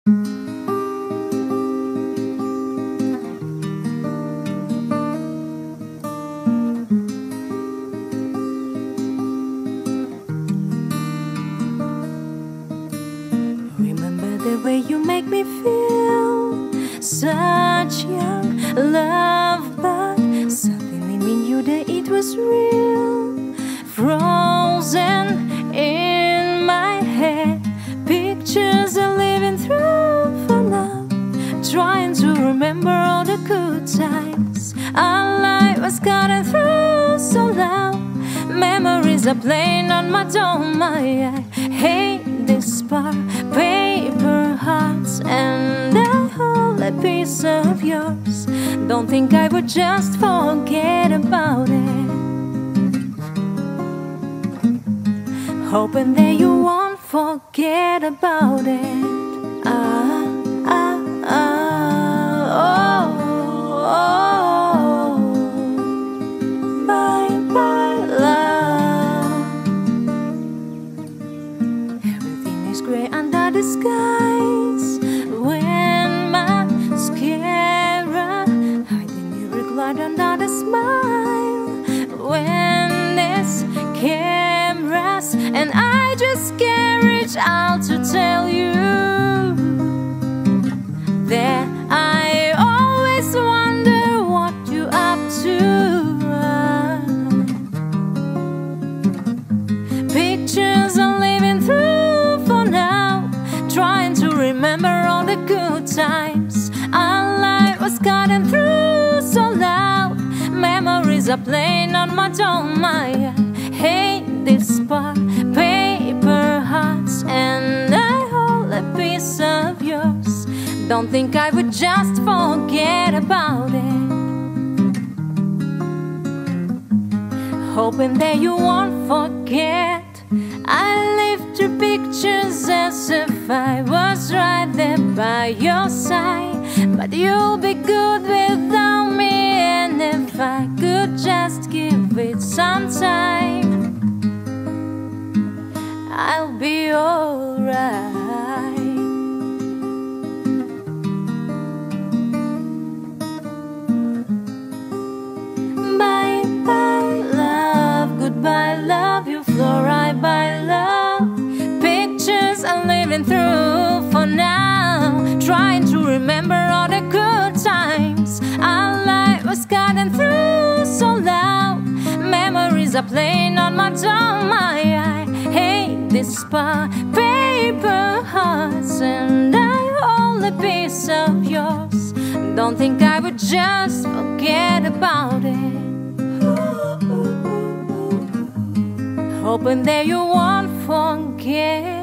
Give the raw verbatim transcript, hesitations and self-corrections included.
Remember the way you make me feel, such young love, but something in me knew that it was real. Frozen in my head, pictures are living through for now, trying to remember all the good times our life was cutting through so loud. Memories are playing on my dome. I hate this part, paper hearts, and I hold a piece of yours. Don't think I would just forget about it, hoping that you won't forget about it. Ah, ah, ah, oh, oh, bye, bye, love. Everything is grey under the skies when mascara hiding your glide under the smile. When there's cameras and I just can't reach out to tell you that I always wonder what you up to. Pictures are living through for now, trying to remember all the good times our life was cutting through so loud. Memories are playing on my dome. I hate this part, paper hearts, and I hold a piece of yours. Don't think I would just forget about it, hoping that you won't forget. I lift your pictures as if I was right there by your side, but you'll be good without me. And if I could just give it some time, I'll be alright. Bye bye love, goodbye love, you flow right by love. Pictures are living through for now, trying to remember all the good times our life was cutting through so loud. Memories are playing on my dome. I, I hate this part, paper hearts, and I hold a piece of yours. Don't think I would just forget about it, hoping that you won't forget.